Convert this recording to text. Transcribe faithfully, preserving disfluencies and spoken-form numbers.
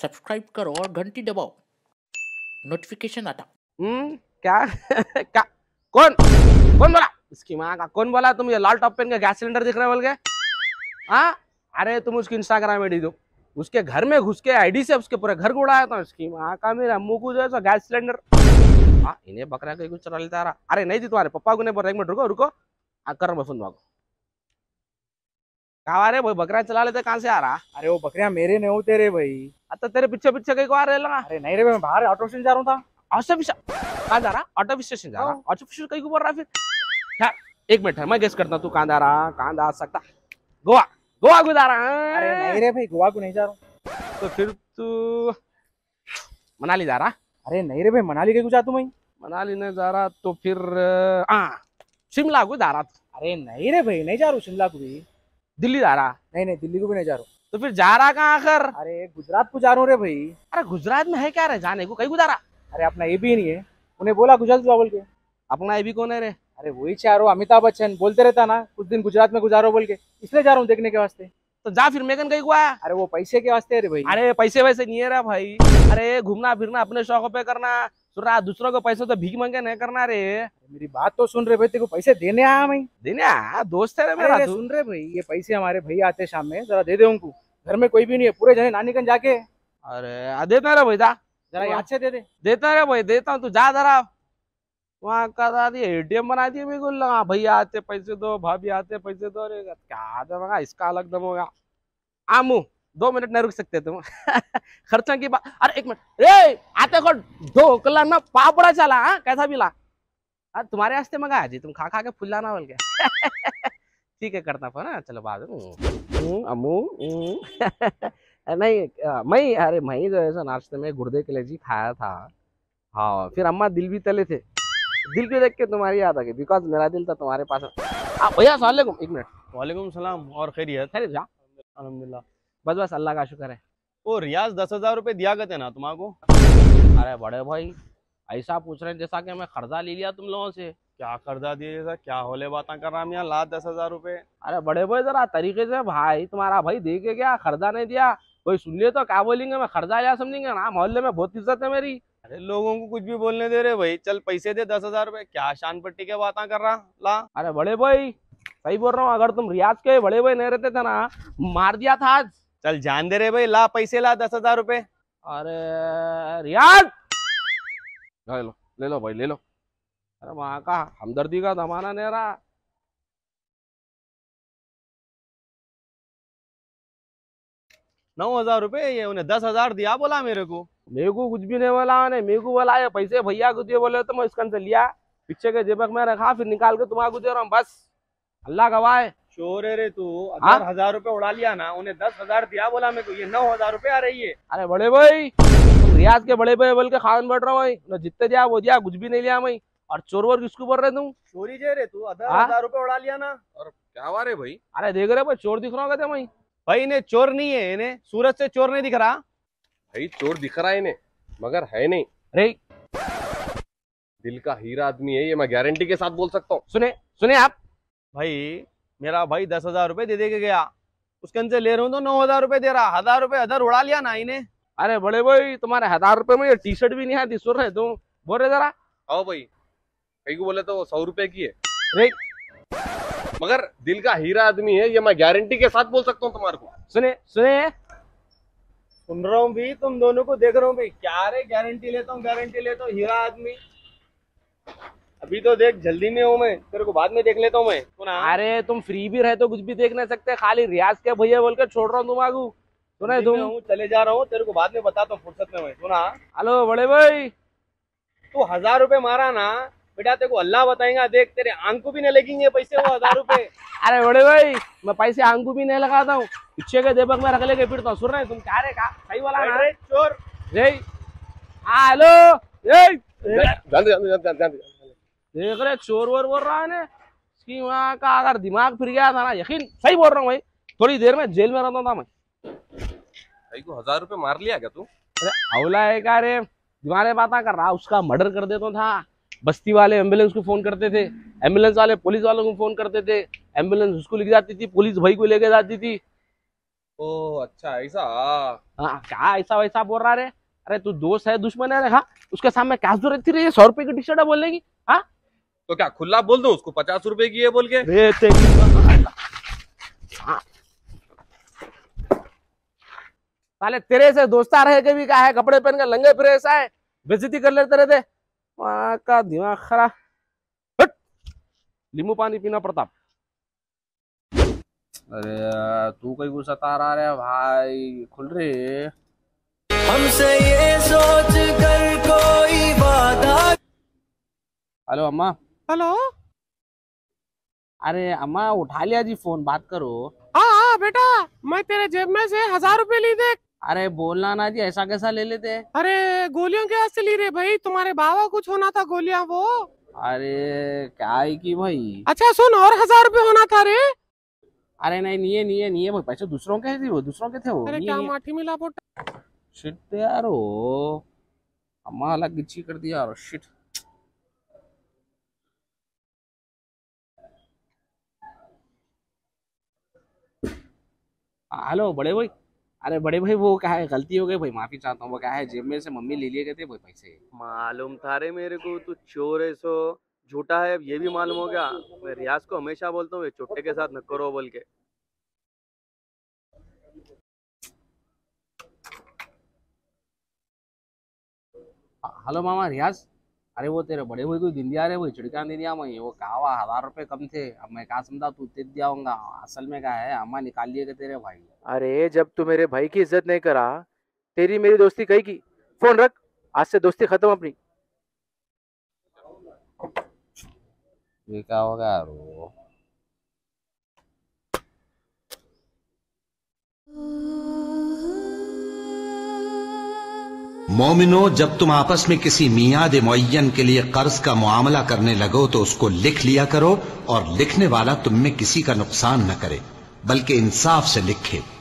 Subscribe करो और घंटी दबाओ, नोटिफिकेशन आता। हम्म क्या क्या कौन कौन बोला? इसकी माँ का कौन बोला? तुम ये लाल टॉप पहन के गैस सिलेंडर दिख रहे बोल के? हाँ, अरे तुम उसकी इंस्टाग्राम आईडी दो, उसके घर में घुस के आईडी से उसके पूरे घर को उड़ाया था। इसकी माँ का मेरे अम्मू को जो है गैस सिलेंडर। हाँ, इन्हें बकरा कहीं कुछ चला लेता रहा। अरे नहीं थी तुम्हारे पप्पा को नहीं बोल रहा। एक मिनट रुको रुको, कर मैं फोन भागो। कहा रे भाई बकरा चला लेते कहाँ से आ रहा? अरे वो बकरियां मेरे नहीं होते रे भाई। अच्छा तेरे पीछे पीछे कहीं को आ रहे लगा? अरे नहीं रे, मैं बाहर ऑटो स्टैंड जा रहा था। ऑटो कहाँ जा रहा? ऑटो स्टेशन जा रहा? ऑटो स्टेशन कहीं को बोल रहा फिर? क्या एक मिनट है, मैं गेस करता हूँ तू कहाँ जा रहा? कहाँ जा सकता? गोवा गोवा को जा रहा? अरे नहीं रे भाई, गोवा को नहीं जा रहा हूँ। तो फिर तू मनाली जा रहा? अरे नहीं रे भाई, मनाली के को जा तू? मैं मनाली नहीं जा रहा तो फिर आ, शिमला को जा रहा? अरे नहीं रे भाई, नहीं जा रहा हूँ शिमला को भी। दिल्ली जा रहा? नहीं नहीं, दिल्ली को भी नहीं जा रहा हूँ। तो फिर जा रहा कहाँ आखिर? अरे गुजरात को जा रहा हूँ रे भाई। अरे गुजरात में है क्या रे जाने को? कहीं को जा रहा? अरे अपना ये भी नहीं है, उन्हें बोला गुजरात जा बोल के। अपना ये भी कौन है रे? अरे वही चाह रहा हूँ, अमिताभ बच्चन बोलते रहता ना कुछ दिन गुजरात में गुजारो बोल के, इसलिए जा रहा हूँ देखने के वास्ते। तो जा फिर मेघन कहीं को आया? अरे वो पैसे के वास्ते रे भाई। अरे पैसे वैसे नहीं है रे भाई। अरे घूमना फिरना अपने शौक पे करना, सुन दूसरों को पैसे तो भीख मांगे नहीं करना रे। मेरी बात तो सुन रहे भाई, तेरे को पैसे देने आया मैं। देने आया? दोस्त है रे मेरा। अरे सुन रहे भाई, ये पैसे हमारे भैया आते शाम में, जरा दे दे उनको। घर में कोई भी नहीं है, पूरे जने नानीगंज जाके। अरे देता रे भाई, जा जरा याद से दे दे। देता रे भाई, देता हूँ, तू जा जरा। वहाँ का एटीएम बना दिए मेरे को लगा, भैया आते पैसे दो, भाभी आते पैसे दो। अरे क्या दमगा, इसका अलग दम होगा। आमू दो मिनट नहीं रुक सकते तुम? खर्चा की बात। अरे एक मिनट रे, आते को दो कला ना पापड़ा चला। हाँ कैसा भी ला? अरे तुम्हारे वास्ते मंगाया जी, तुम खा खा के फुल जाना बोल के। ठीक है करता फोन। हाँ चलो बाद में अम्मू। नहीं मैं, अरे मैं जो है नाश्ते में गुर्दे के लिए जी खाया था। हाँ फिर अम्मा दिल भी तले थे, दिल को देख के तुम्हारी याद आ गई, बिकॉज मेरा दिल था तुम्हारे पास। भैया सलाम अलैकुम। एक मिनट। वालेकुम सलाम। और खैरियत? खैरियत जा? अल्हम्दुलिल्लाह। बस बस अल्लाह का शुक्र है। ओ रियाज दस हजार रुपए दिया करते ना तुम्हारे? अरे बड़े भाई ऐसा पूछ रहे हैं जैसा कि मैं कर्जा ले लिया तुम लोगों से। क्या कर्जा दिए जैसा? क्या होले बातें कर रहा है? ला दस हजार रुपए। अरे बड़े भाई जरा तरीके से, भाई तुम्हारा भाई दे के गया, कर्जा नहीं दिया, कोई सुन लिया तो क्या बोलेंगे? मैं कर्जा लिया समझेंगे ना? मोहल्ले में बहुत इज्जत है मेरी। अरे लोगों को कुछ भी बोलने दे रहे भाई। चल पैसे दे दस हजार रुपए। क्या शान पट्टी के बातें कर रहा? ला। अरे बड़े भाई सही बोल रहा हूँ, अगर तुम रियाज के बड़े भाई नहीं रहते थे ना, मार दिया था आज। चल जान दे रहे भाई, ला पैसे, ला दस हजार रुपए। अरे रियाज ले लो ले लो भाई ले लो। अरे वहां का हमदर्दी का जमाना नहीं रहा। नौ हजार रुपए ये उन्हें दस हजार दिया बोला मेरे को। मेरे को कुछ भी नहीं बोला उन्हें, मेरे को बोला ये पैसे भैया को दिए बोले तो मैं इसका से लिया, पीछे के जेबक में रखा, फिर निकाल के तुम्हारा को दे रहा हूँ। बस अल्लाह गवाह है। चोर है रे तू। अगर हजार रुपए उड़ा लिया ना, उन्हें दस हजार दिया बोला मेरे को, ये नौ हजार रुपए आ रही है। अरे बड़े भाई तुम रियाज के बड़े भाई बोल के खान बैठ रहा हूँ, जितने दिया वो दिया, कुछ भी नहीं लिया मैं। और चोर वोर किसको बोल रहे तुम? चोरी जे रे तू, हजार रुपए उड़ा लिया ना। और क्या हुआ रे भाई? अरे देख रहे भाई चोर दिख रहा होगा मैं। भाई इन्हें चोर नहीं है, इन्हें सूरज से चोर नहीं दिख रहा। भाई चोर दिख रहा है इन्हें, मगर है नहीं। अरे दिल का हीरा आदमी है ये, मैं गारंटी के साथ बोल सकता हूँ। सुने सुने आप भाई मेरा भाई दस हजार रुपए दे दे के गया, उसके अंदर ले रहा हूँ तो नौ हजार रुपए दे रहा। हजार रुपए अदर उड़ा लिया ना इन्हें। अरे बड़े भाई तुम्हारे हजार रुपए में ये टी शर्ट भी नहीं आती, सुन रहे तुम? बोल रहे जरा। आओ भाई, कहीं को बोले तो सौ रुपए की है, रे मगर दिल का हीरा आदमी है ये, मैं गारंटी के साथ बोल सकता हूँ तुम्हारे को। सुने सुने सुन रहा हूँ भी, तुम दोनों को देख रहा हूँ भी। क्या रे गारंटी लेता हूँ गारंटी लेता हूँ, हीरा आदमी। अभी तो देख जल्दी में हूँ मैं, तेरे को बाद में देख लेता हूँ मैं। सुना? अरे तुम फ्री भी रहे तो कुछ भी देख नहीं सकते, खाली रियाज के भैया बोल के छोड़ रहा हूँ तुम्हारा। सुने तुम? चले जा रहा हूँ, तेरे को बाद में बताता हूँ फुर्सत में मैं। सुना? हेलो बड़े भाई, तू हजार रुपए मारा ना बेटा, तेरे को अल्लाह बताएगा। देख तेरे आंख को भी नहीं लगेंगे पैसे वो हजार रुपए। अरे बड़े भाई मैं पैसे आंखों भी नहीं लगाता हूँ, पीछे के जेबक में रख लेके फिरता हूँ। सुन रहे तुम? क्या रे का सही वाला ना? चोर रे हेलो रे, जान दे, जान दे, जान दे, जान दे। देख रहे चोर वोर बोल रहा है ना, इसकी वहाँ का अगर दिमाग फिर गया था ना, यकीन सही बोल रहा हूँ भाई, थोड़ी देर में जेल में रहता था मैं। भाई को हजार रुपए मार लिया क्या तू? अरे हौला है क्या रे, तुम्हारे बात कर रहा, उसका मर्डर कर देता था। बस्ती वाले एम्बुलेंस को फोन करते थे, एम्बुलेंस वाले पुलिस वालों को फोन करते थे, एम्बुलेंस उसको लेके जाती थी, पुलिस भाई को लेके जाती थी। ओह अच्छा ऐसा। हाँ क्या ऐसा वैसा बोल रहा रे? अरे तू दोस्त है दुश्मन है रे? हाँ उसके सामने क्या जरूरत थी रे ये सौ रुपए की टी शर्ट है बोलने की? हाँ तो क्या खुला बोल दो उसको पचास रुपए की है बोल के? रे तेरी हाँ। साले तेरे से दोस्ता रहे के भी क्या है, कपड़े पहन के लंगे फिरे ऐसा है, बेइज्जती कर लेते रहते। वहां का दिमाग खराब। हट! नींबू पानी पीना प्रताप। अरे तू कहीं को सता रहा रे भाई, खुल रे। हमसे ये सोच कर कोई वादा। हेलो अम्मा। हेलो। अरे अम्मा उठा लिया जी फोन, बात करो। हाँ हाँ बेटा, मैं तेरे जेब में से हजार रुपए ली थे। अरे बोलना ना जी, ऐसा कैसा ले लेते? अरे गोलियों के से ली रे भाई, तुम्हारे बाबा कुछ होना था गोलियां वो। अरे क्या है की भाई? अच्छा सुन, और हजार रुपए होना था रे। अरे नहीं नहीं नहीं नहीं वो पैसे दूसरों के थे, वो दूसरों के थे वो। अरे क्या माठी मिला पोटा। शिट यार वो अम्मा अलग गिच्ची कर दिया यार। शिट। हेलो बड़े भाई। अरे बड़े भाई वो क्या है, गलती हो गई भाई, माफी चाहता हूँ। वो क्या है जेब में से मम्मी ले लिए गए थे भाई पैसे। मालूम था रे मेरे को तू चोर है, सो झूठा है ये भी मालूम हो गया। मैं रियाज को हमेशा बोलता हूँ ये चुट्टे के साथ न करो बोल के। हेलो मामा रियाज। अरे वो तेरे बड़े भाई को दिन दिया रे, वो चिड़का दे दिया मैं। वो कहा हुआ हजार रुपए कम थे, अब मैं क्या समझा तू दे दिया होगा। असल में क्या है अम्मा निकाल लिए तेरे भाई। अरे जब तू मेरे भाई की इज्जत नहीं करा, तेरी मेरी दोस्ती कही की? फोन रख, आज से दोस्ती खत्म अपनी। ये क्या होगा यार वो? मोमिनो, जब तुम आपस में किसी मियाद मुअय्यन के लिए कर्ज का मुआमला करने लगो तो उसको लिख लिया करो, और लिखने वाला तुम में किसी का नुकसान न करे बल्कि इंसाफ से लिखे।